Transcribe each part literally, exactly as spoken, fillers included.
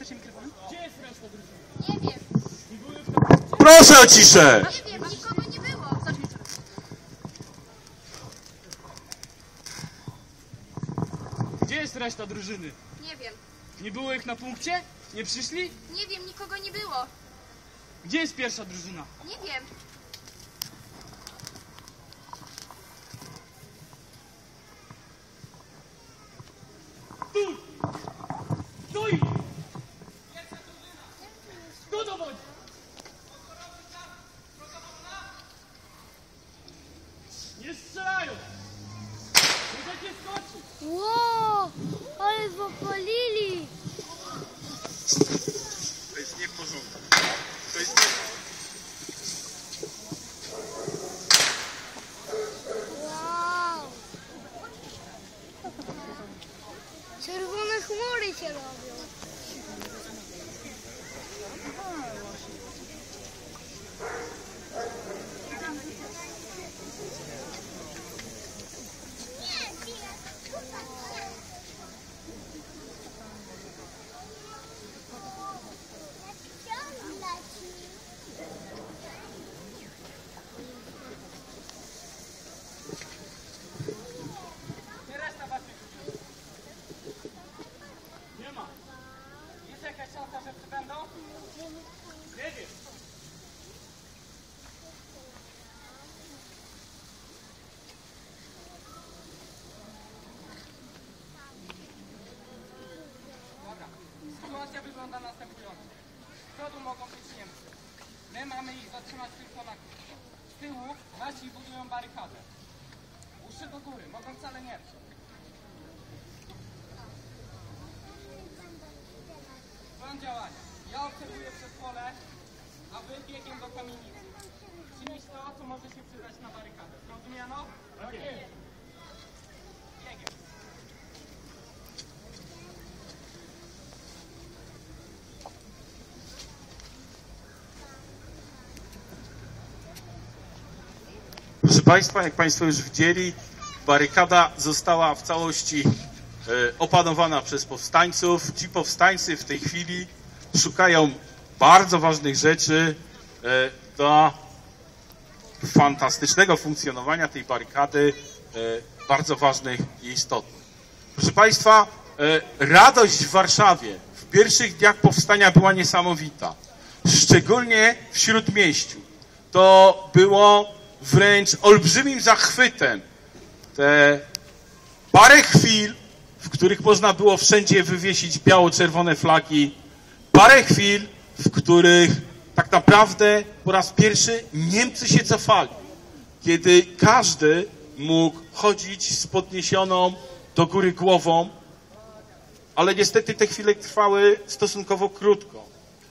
się mikrofonem? Gdzie jest reszta drużyny? Nie wiem. Nie były w tablicy? Proszę o ciszę! Nie wiem, nikogo nie było. Zacznij teraz. Gdzie jest reszta drużyny? Nie wiem. Nie było ich na punkcie? Nie przyszli? Nie wiem, nikogo nie było. Gdzie jest pierwsza drużyna? Nie wiem. Tu! Stój! Kto dowodzi? Nie strzelają! Możecie skoczyć! Ło, ale zapalili! To jest nie w porządku. To jest nie... Wow! Czerwone chmury się robią. Nie reszta was nie ma. Jest jakaś szansa, że przybędą? Nie wiem. Dobra. Sytuacja wygląda następująco. Z przodu mogą być Niemcy. My mamy ich zatrzymać tylko na górze. Z tyłu nasi budują barykadę. Uszy do góry, mogą wcale nie być. Plan działania. Ja obserwuję przez pole, a wy biegiem do kamienicy. Przynieś to, co może się przydać na barykadę. Zrozumiano? Tak jest. Biegiem. Proszę Państwa, jak Państwo już widzieli, barykada została w całości e, opanowana przez powstańców. Ci powstańcy w tej chwili szukają bardzo ważnych rzeczy e, do fantastycznego funkcjonowania tej barykady, e, bardzo ważnych i istotnych. Proszę Państwa, e, radość w Warszawie w pierwszych dniach powstania była niesamowita. Szczególnie w Śródmieściu. To było wręcz olbrzymim zachwytem te parę chwil, w których można było wszędzie wywiesić biało-czerwone flagi, parę chwil, w których tak naprawdę po raz pierwszy Niemcy się cofali, kiedy każdy mógł chodzić z podniesioną do góry głową, ale niestety te chwile trwały stosunkowo krótko.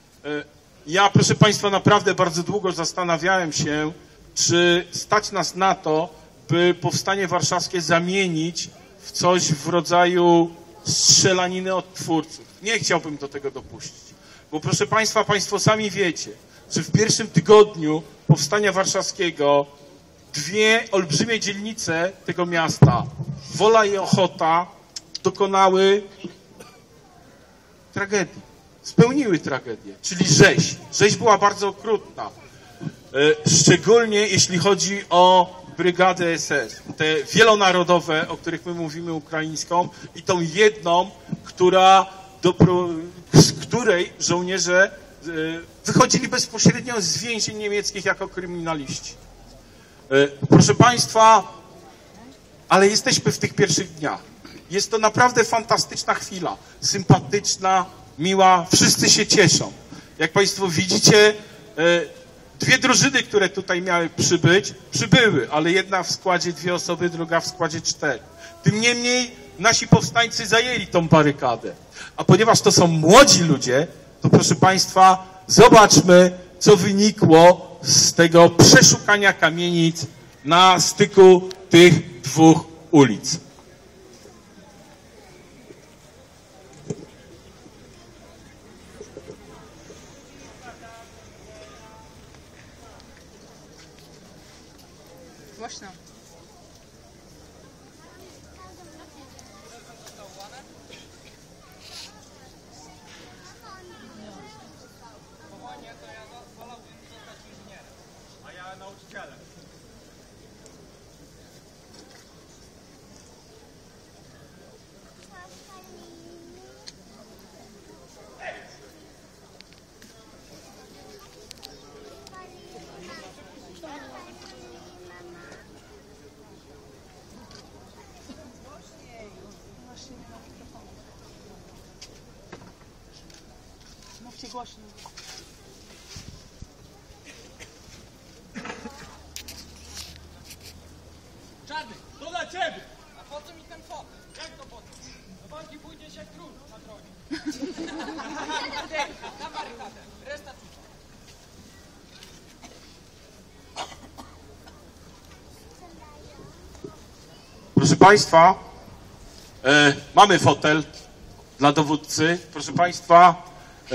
Ja, proszę Państwa, naprawdę bardzo długo zastanawiałem się, czy stać nas na to, by powstanie warszawskie zamienić w coś w rodzaju strzelaniny od twórców. Nie chciałbym do tego dopuścić. Bo proszę Państwa, Państwo sami wiecie, że w pierwszym tygodniu powstania warszawskiego dwie olbrzymie dzielnice tego miasta, Wola i Ochota, dokonały tragedii. Spełniły tragedię, czyli rzeź. Rzeź była bardzo okrutna. Szczególnie jeśli chodzi o brygadę S S, te wielonarodowe, o których my mówimy, ukraińską, i tą jedną, która do, z której żołnierze wychodzili bezpośrednio z więzień niemieckich jako kryminaliści. Proszę Państwa, ale jesteśmy w tych pierwszych dniach. Jest to naprawdę fantastyczna chwila, sympatyczna, miła, wszyscy się cieszą. Jak Państwo widzicie, dwie drużyny, które tutaj miały przybyć, przybyły, ale jedna w składzie dwie osoby, druga w składzie cztery. Tym niemniej nasi powstańcy zajęli tą barykadę. A ponieważ to są młodzi ludzie, to proszę Państwa, zobaczmy, co wynikło z tego przeszukania kamienic na styku tych dwóch ulic. Głośno. Mówcie głośno. Czarny, to dla ciebie! A po co mi ten fotel? Jak to po co? Do walki pójdziesz jak król na tronie. Ty, na barykadę, reszta czucia. Proszę Państwa, e, mamy fotel dla dowódcy. Proszę Państwa, e,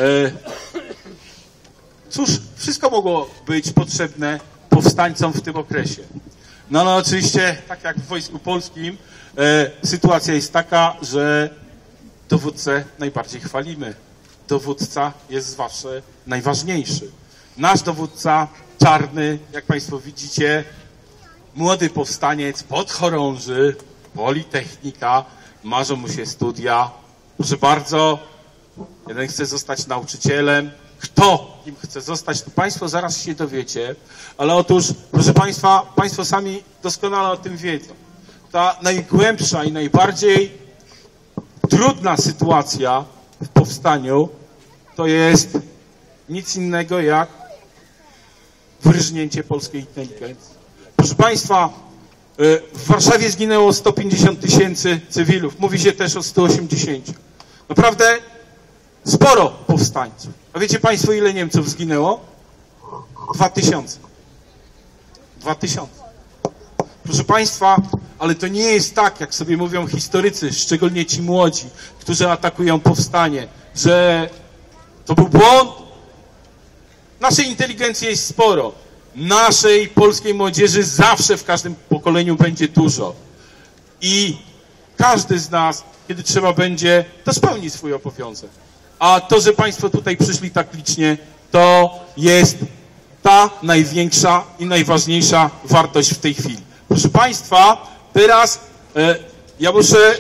cóż, wszystko mogło być potrzebne powstańcom w tym okresie. No, no oczywiście, tak jak w Wojsku Polskim, e, sytuacja jest taka, że dowódcę najbardziej chwalimy. Dowódca jest zawsze najważniejszy. Nasz dowódca, Czarny, jak Państwo widzicie, młody powstaniec, podchorąży, politechnika, marzą mu się studia. Proszę bardzo, jeden chce zostać nauczycielem. Kto kim chce zostać, to Państwo zaraz się dowiecie. Ale otóż, proszę Państwa, Państwo sami doskonale o tym wiedzą. Ta najgłębsza i najbardziej trudna sytuacja w powstaniu to jest nic innego jak wyrżnięcie polskiej inteligencji. Proszę Państwa, w Warszawie zginęło sto pięćdziesiąt tysięcy cywilów. Mówi się też o stu osiemdziesięciu. Naprawdę sporo powstańców. A wiecie Państwo, ile Niemców zginęło? Dwa tysiące. Dwa tysiące. Proszę Państwa, ale to nie jest tak, jak sobie mówią historycy, szczególnie ci młodzi, którzy atakują powstanie, że to był błąd. Naszej inteligencji jest sporo. Naszej polskiej młodzieży zawsze w każdym pokoleniu będzie dużo. I każdy z nas, kiedy trzeba będzie, to spełni swój obowiązek. A to, że Państwo tutaj przyszli tak licznie, to jest ta największa i najważniejsza wartość w tej chwili. Proszę Państwa, teraz e, ja muszę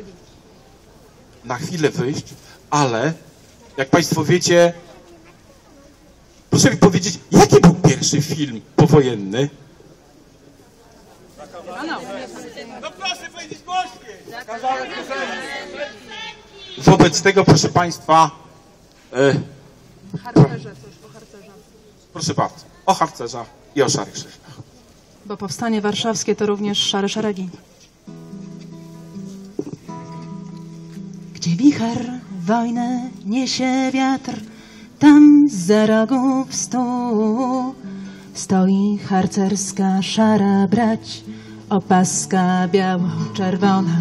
na chwilę wyjść, ale jak Państwo wiecie, proszę mi powiedzieć, jaki był pierwszy film powojenny? No proszę powiedzieć głośniej! Wobec tego, proszę Państwa, e, Harcerze, coś o harcerzach. proszę bardzo, o harcerzach i o szarych szefach. Bo powstanie warszawskie to również szare szeregi. Gdzie wicher wojnę niesie wiatr, tam za rogów stu stoi harcerska szara brać, opaska biało-czerwona.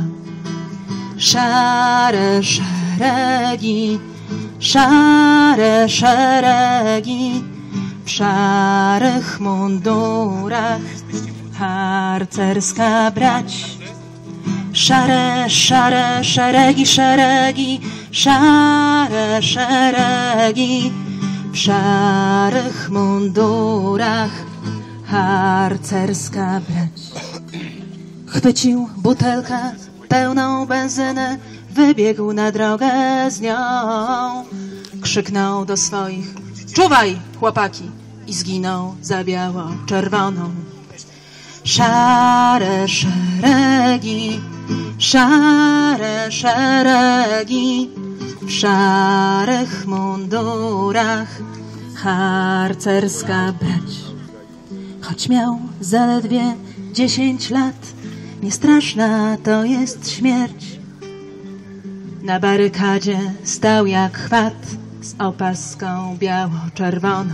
Szare szeregi, szare szeregi, w szarych mundurach harcerska brać. Szare, szare szeregi, szeregi, szare szeregi, w szarych mundurach harcerska brać. Chwycił butelkę pełną benzyny, wybiegł na drogę z nią. Krzyknął do swoich: czuwaj, chłopaki! I zginął za biało-czerwoną. Szare szeregi, szare szeregi, w szarych mundurach harcerska brać. Choć miał zaledwie dziesięć lat, niestraszna to jest śmierć. Na barykadzie stał jak chwat, z opaską biało-czerwoną.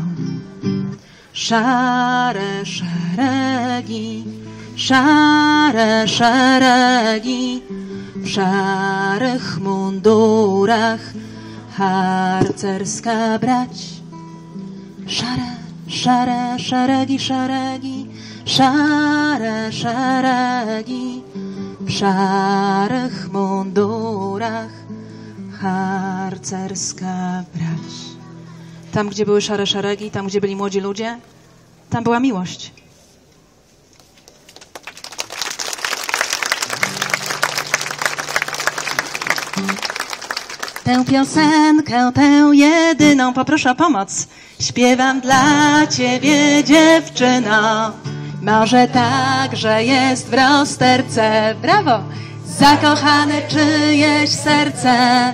Szare szeregi, szare szeregi, w szarych mundurach harcerska brać. Szare, szare szeregi, szeregi, szare szeregi, w szarych mundurach harcerska brać. Tam, gdzie były szare szeregi, tam, gdzie byli młodzi ludzie, tam była miłość. Tę piosenkę, tę jedyną, poproszę o pomoc. Śpiewam dla ciebie, dziewczyno. Może tak, że jest w rozterce, brawo, zakochane czyjeś serce.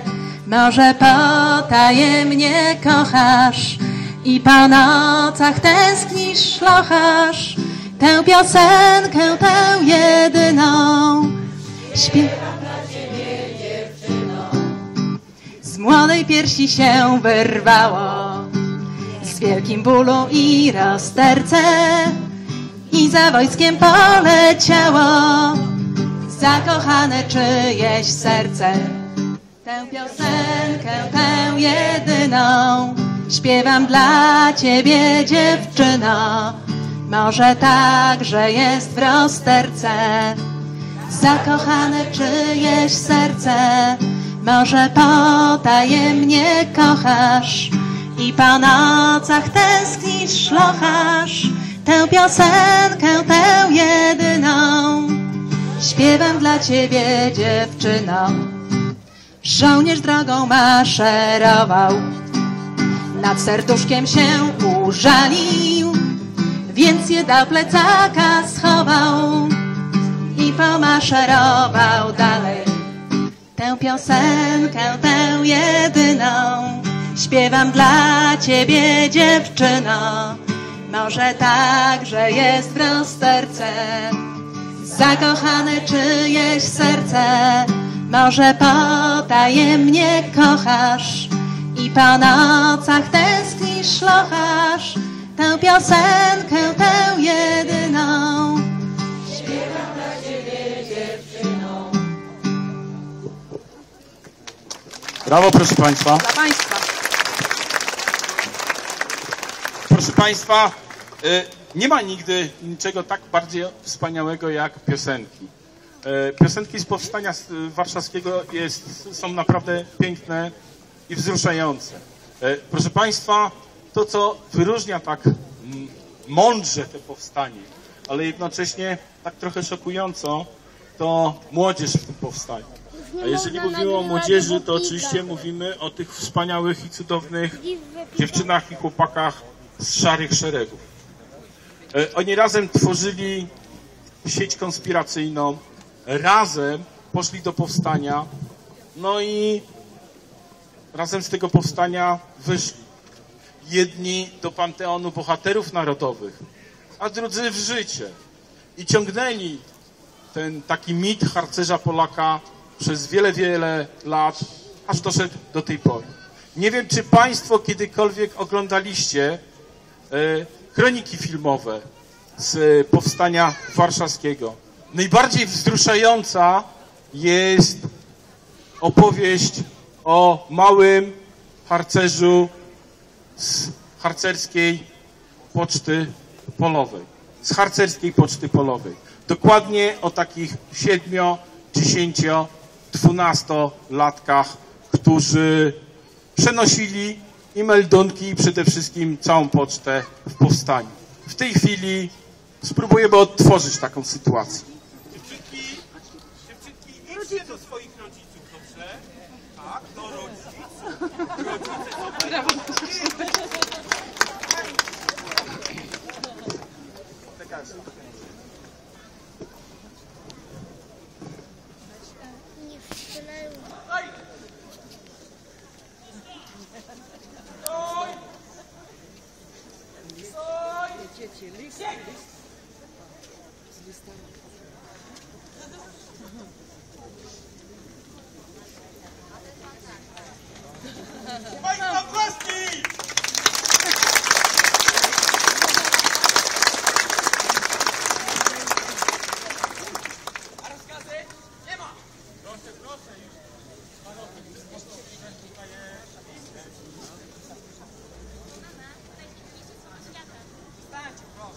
Może potajemnie kochasz i po nocach tęsknisz, szlochasz tę piosenkę, tę jedyną. Śpiewam dla ciebie, dziewczyno. Z młodej piersi się wyrwało, z wielkim bólu i rozterce, i za wojskiem poleciało zakochane czyjeś serce. Tę piosenkę, tę jedyną śpiewam dla ciebie, dziewczyno. Może tak, że jest w rozterce zakochane czyjeś serce. Może potajemnie kochasz i po nocach tęsknisz, szlochasz tę piosenkę, tę jedyną śpiewam dla ciebie, dziewczyno. Żołnierz drogą maszerował, nad serduszkiem się użalił, więc je do plecaka schował i pomaszerował dalej. Tę piosenkę, tę jedyną śpiewam dla ciebie, dziewczyno. Może tak, że jest w rozterce zakochane czyjeś serce. Może potajemnie kochasz i po nocach tęsknisz, szlochasz tę piosenkę, tę jedyną śpiewam dla ciebie, dziewczyno. Brawo, proszę Państwa. Dla Państwa. Proszę Państwa, nie ma nigdy niczego tak bardziej wspaniałego jak piosenki. Piosenki z powstania warszawskiego jest, są naprawdę piękne i wzruszające. Proszę Państwa, to co wyróżnia tak mądrze to powstanie, ale jednocześnie tak trochę szokująco, to młodzież w tym powstaniu. A jeżeli mówimy o młodzieży, to oczywiście mówimy o tych wspaniałych i cudownych dziewczynach i chłopakach z szarych szeregów. Oni razem tworzyli sieć konspiracyjną, razem poszli do powstania, no i razem z tego powstania wyszli. Jedni do panteonu bohaterów narodowych, a drudzy w życie. I ciągnęli ten taki mit harcerza Polaka przez wiele, wiele lat, aż doszedł do tej pory. Nie wiem, czy Państwo kiedykolwiek oglądaliście e, kroniki filmowe z powstania warszawskiego. Najbardziej wzruszająca jest opowieść o małym harcerzu z harcerskiej poczty polowej. Z harcerskiej poczty polowej. Dokładnie o takich siedmiu, dziesięciu, dwunastolatkach, którzy przenosili i meldunki, i przede wszystkim całą pocztę w powstaniu. W tej chwili spróbujemy odtworzyć taką sytuację. Dziewczynki, dziewczynki, idźcie do swoich rodziców, dobrze? Tak, do rodziców. Rodzice Nie wstrzelają. Państwa oklaski! A rozkazy? Nie ma! Proszę, proszę już. Stańcie, proszę.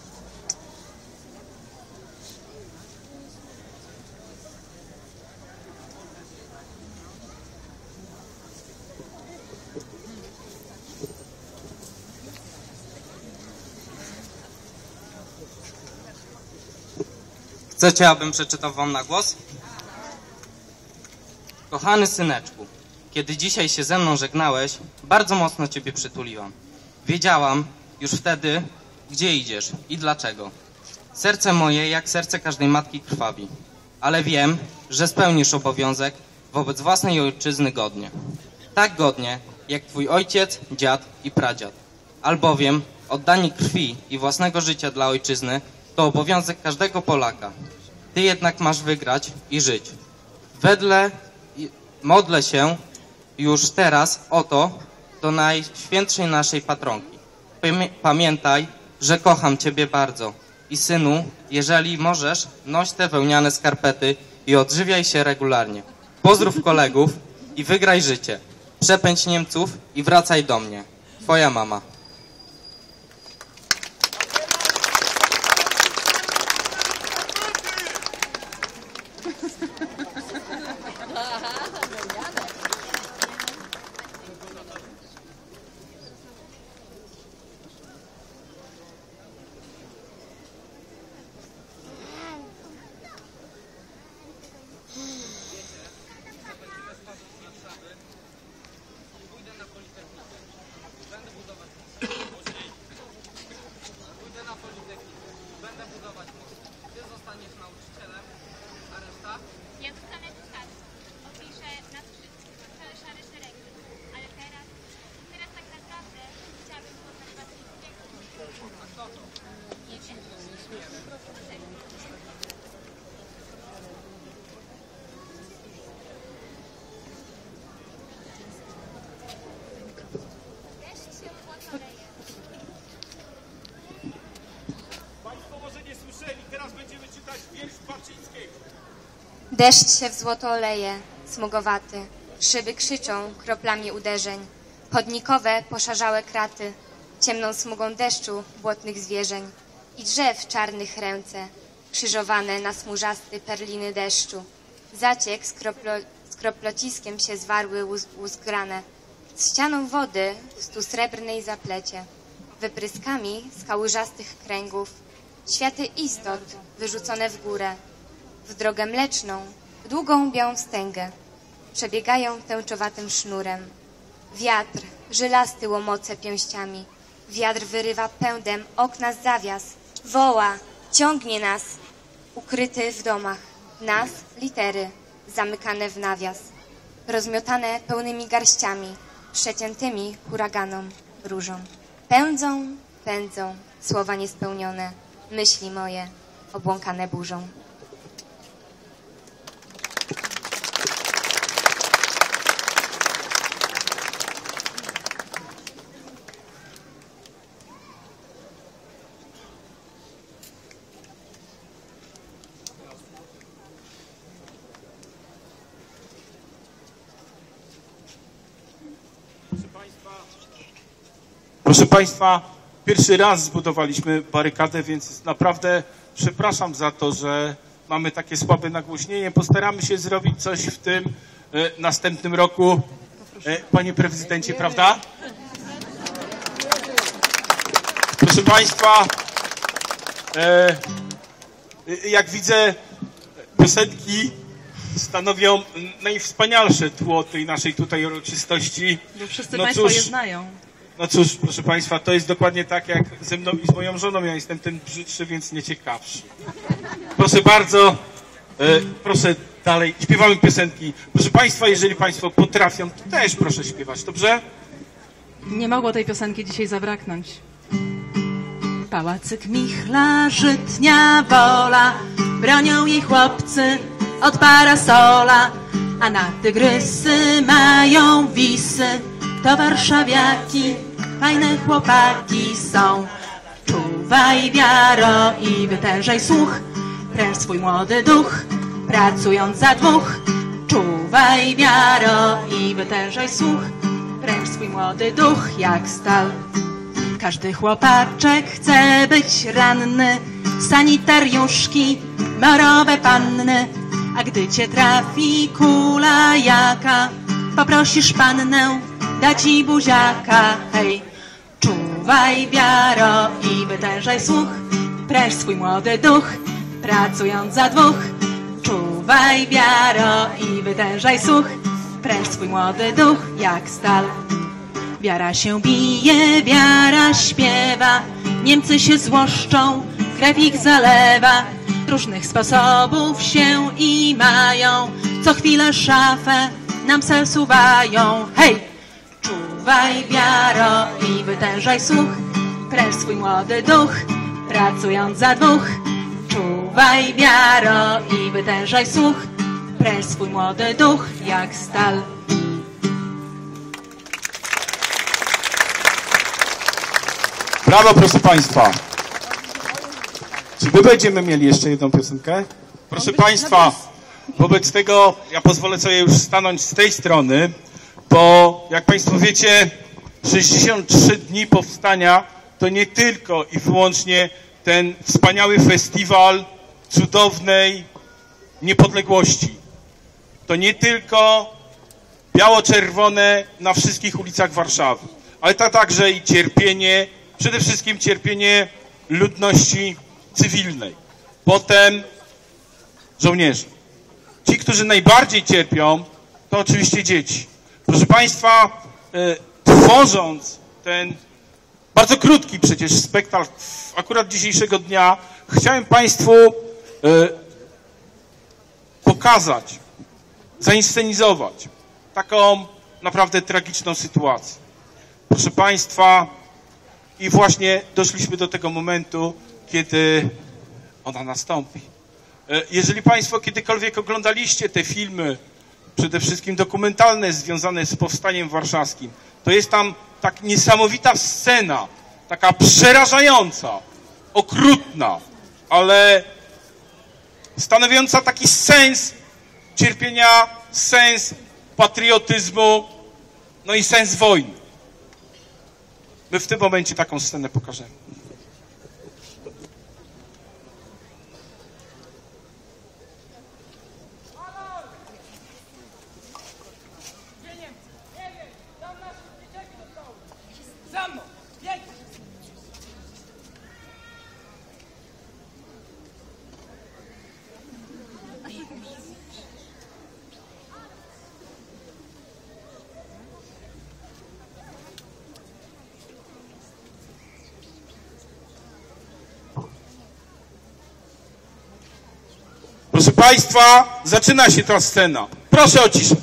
Chcecie, abym przeczytał wam na głos? Kochany syneczku, kiedy dzisiaj się ze mną żegnałeś, bardzo mocno ciebie przytuliłam. Wiedziałam już wtedy, gdzie idziesz i dlaczego. Serce moje, jak serce każdej matki, krwawi. Ale wiem, że spełnisz obowiązek wobec własnej ojczyzny godnie. tak godnie, jak twój ojciec, dziad i pradziad. Albowiem oddanie krwi i własnego życia dla ojczyzny to obowiązek każdego Polaka. Ty jednak masz wygrać i żyć. Wedle modlę się już teraz o to do najświętszej naszej patronki. Pamiętaj, że kocham ciebie bardzo. I synu, jeżeli możesz, noś te wełniane skarpety i odżywiaj się regularnie. Pozdrów kolegów i wygraj życie. Przepędź Niemców i wracaj do mnie. Twoja mama. Ja dostanę kształt. Opiszę na wszystkich całe szare szeregi. Ale teraz, teraz tak naprawdę chciałabym poznać was wszystkiego. A kto to? Nie wiem. Deszcz się złotoleje. Państwo może nie słyszeli, teraz będziemy czytać wiersz Baczyńskiego. Deszcz się w złoto oleje, smugowaty. Szyby krzyczą kroplami uderzeń. Chodnikowe, poszarzałe kraty. Ciemną smugą deszczu błotnych zwierzeń. I drzew czarnych ręce, krzyżowane na smużasty perliny deszczu. Zaciek z, kroplo, z kroplociskiem się zwarły łuz, łuzgrane. Z ścianą wody w stu srebrnej zaplecie. Wypryskami z kałużastych kręgów. Światy istot wyrzucone w górę. W drogę mleczną, w długą białą wstęgę, przebiegają tęczowatym sznurem. Wiatr żylasty łomoce pięściami, wiatr wyrywa pędem okna z zawias, woła, ciągnie nas, ukryty w domach, nas litery, zamykane w nawias, rozmiotane pełnymi garściami, przeciętymi huraganom, różą. Pędzą, pędzą, słowa niespełnione, myśli moje, obłąkane burzą. Proszę Państwa, pierwszy raz zbudowaliśmy barykadę, więc naprawdę przepraszam za to, że mamy takie słabe nagłośnienie. Postaramy się zrobić coś w tym e, następnym roku. E, panie prezydencie, prawda? Proszę Państwa, e, jak widzę, piosenki stanowią najwspanialsze tło tej naszej tutaj uroczystości. Bo wszyscy No Państwo cóż, je znają. No cóż, proszę Państwa, to jest dokładnie tak jak ze mną i z moją żoną. Ja jestem ten brzydszy, więc nie ciekawszy. Proszę bardzo, e, proszę dalej, śpiewamy piosenki. Proszę Państwa, jeżeli Państwo potrafią, to też proszę śpiewać, dobrze? Nie mogło tej piosenki dzisiaj zabraknąć. Pałacyk Michla, Żytnia Wola, bronią jej chłopcy od parasola, a na tygrysy mają wisy. To warszawiaki, fajne chłopaki są. Czuwaj wiaro i wytężaj słuch, pręż swój młody duch, pracując za dwóch. Czuwaj wiaro i wytężaj słuch, pręż swój młody duch jak stal. Każdy chłopaczek chce być ranny, sanitariuszki, morowe panny. A gdy cię trafi kula jaka, poprosisz pannę, da ci buziaka, hej. Czuwaj wiaro i wytężaj słuch, pręż swój młody duch, pracując za dwóch. Czuwaj wiaro i wytężaj słuch, pręż swój młody duch jak stal. Wiara się bije, wiara śpiewa, Niemcy się złoszczą, krew ich zalewa. Różnych sposobów się i mają, co chwilę szafę nam sersuwają, hej! Czuwaj, wiaro, i wytężaj słuch, pręż swój młody duch, pracując za dwóch. Czuwaj, wiaro, i wytężaj słuch, pręż swój młody duch jak stal. Brawo, proszę Państwa. Czy my będziemy mieli jeszcze jedną piosenkę? Proszę Państwa, wobec tego ja pozwolę sobie już stanąć z tej strony, bo jak Państwo wiecie, sześćdziesiąt trzy dni powstania to nie tylko i wyłącznie ten wspaniały festiwal cudownej niepodległości. To nie tylko biało-czerwone na wszystkich ulicach Warszawy, ale to także i cierpienie, przede wszystkim cierpienie ludności cywilnej, potem żołnierzy. Ci, którzy najbardziej cierpią, to oczywiście dzieci. Proszę Państwa, tworząc ten bardzo krótki przecież spektakl akurat dzisiejszego dnia, chciałem Państwu pokazać, zainscenizować taką naprawdę tragiczną sytuację. Proszę Państwa, i właśnie doszliśmy do tego momentu, kiedy ona nastąpi. Jeżeli Państwo kiedykolwiek oglądaliście te filmy, przede wszystkim dokumentalne związane z powstaniem warszawskim, to jest tam tak niesamowita scena, taka przerażająca, okrutna, ale stanowiąca taki sens cierpienia, sens patriotyzmu, no i sens wojny. My w tym momencie taką scenę pokażemy. Za mną! Jedź! Proszę Państwa, zaczyna się ta scena. Proszę o ciszę.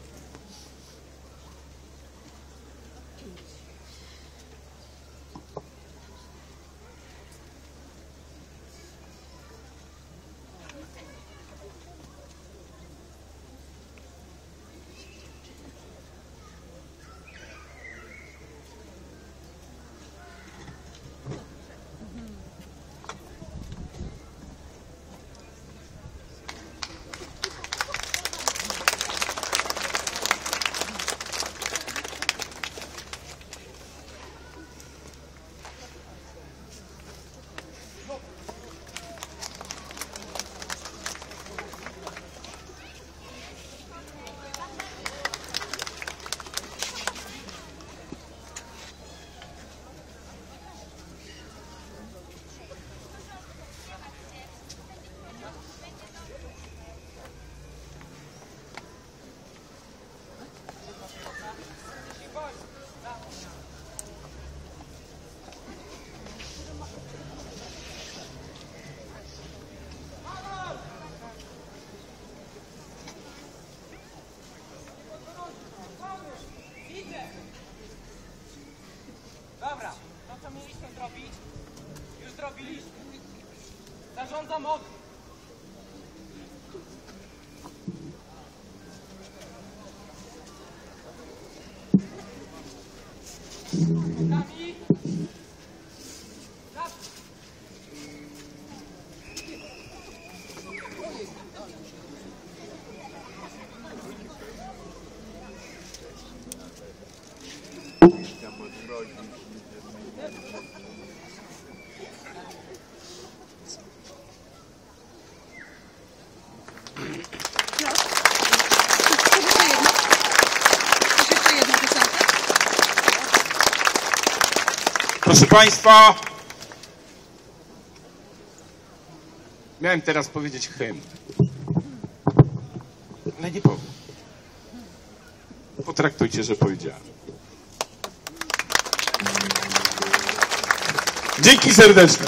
Dobra, to co mieliśmy zrobić, już zrobiliśmy. Zarządzam ogniu. Nami. Naprzód. Proszę Państwa, miałem teraz powiedzieć hymn, ale nie powiem. Potraktujcie, że powiedziałem. Dzięki serdeczne.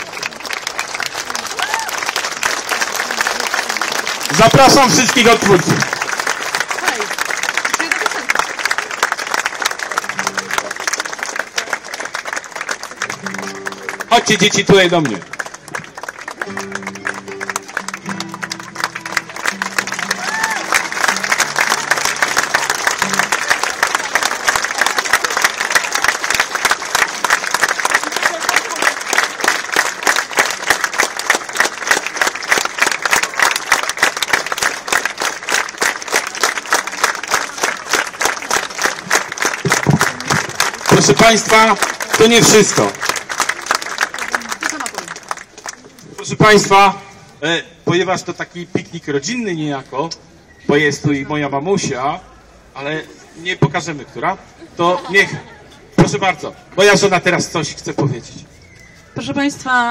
Zapraszam wszystkich odtwórców. Hej, jeszcze jedna piosenka. Chodźcie dzieci tutaj do mnie. Proszę Państwa, to nie wszystko. Proszę Państwa, e, ponieważ to taki piknik rodzinny niejako, bo jest tu i moja mamusia, ale nie pokażemy, która, to niech, proszę bardzo, moja żona teraz coś chce powiedzieć. Proszę Państwa,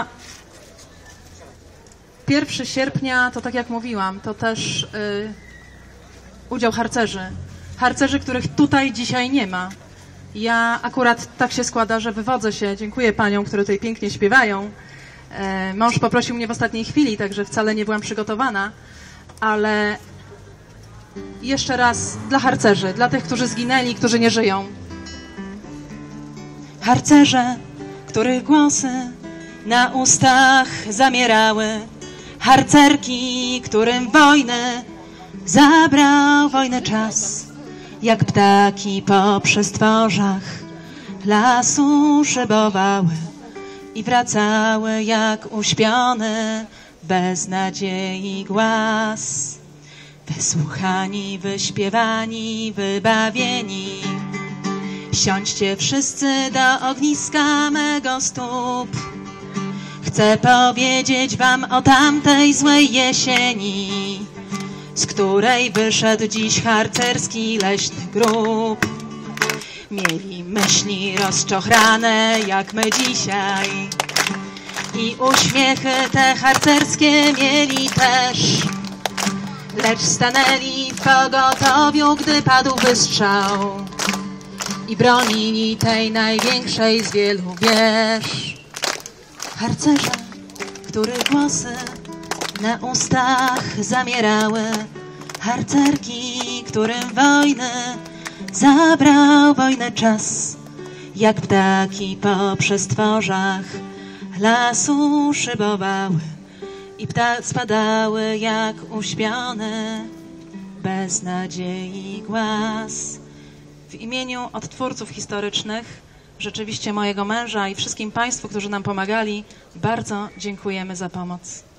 pierwszego sierpnia, to tak jak mówiłam, to też y, udział harcerzy. Harcerzy, których tutaj dzisiaj nie ma. Ja akurat tak się składa, że wywodzę się, dziękuję paniom, które tutaj pięknie śpiewają. E, mąż poprosił mnie w ostatniej chwili, także wcale nie byłam przygotowana, ale jeszcze raz dla harcerzy, dla tych, którzy zginęli, którzy nie żyją. Harcerze, których głosy na ustach zamierały, harcerki, którym wojny zabrał wojny czas. Jak ptaki po przestworzach lasu szybowały i wracały jak uśpione bez nadziei głaz. Wysłuchani, wyśpiewani, wybawieni, siądźcie wszyscy do ogniska mego stóp. Chcę powiedzieć wam o tamtej złej jesieni, z której wyszedł dziś harcerski leśny grób. Mieli myśli rozczochrane jak my dzisiaj i uśmiechy te harcerskie mieli też, lecz stanęli w pogotowiu, gdy padł wystrzał i bronili tej największej z wielu wież. Harcerze, których głosy na ustach zamierały, harcerki, którym wojny zabrał wojnę czas. Jak ptaki po przestworzach lasu szybowały i pta spadały jak uśpione bez nadziei głaz. W imieniu odtwórców historycznych, rzeczywiście mojego męża i wszystkim Państwu, którzy nam pomagali, bardzo dziękujemy za pomoc.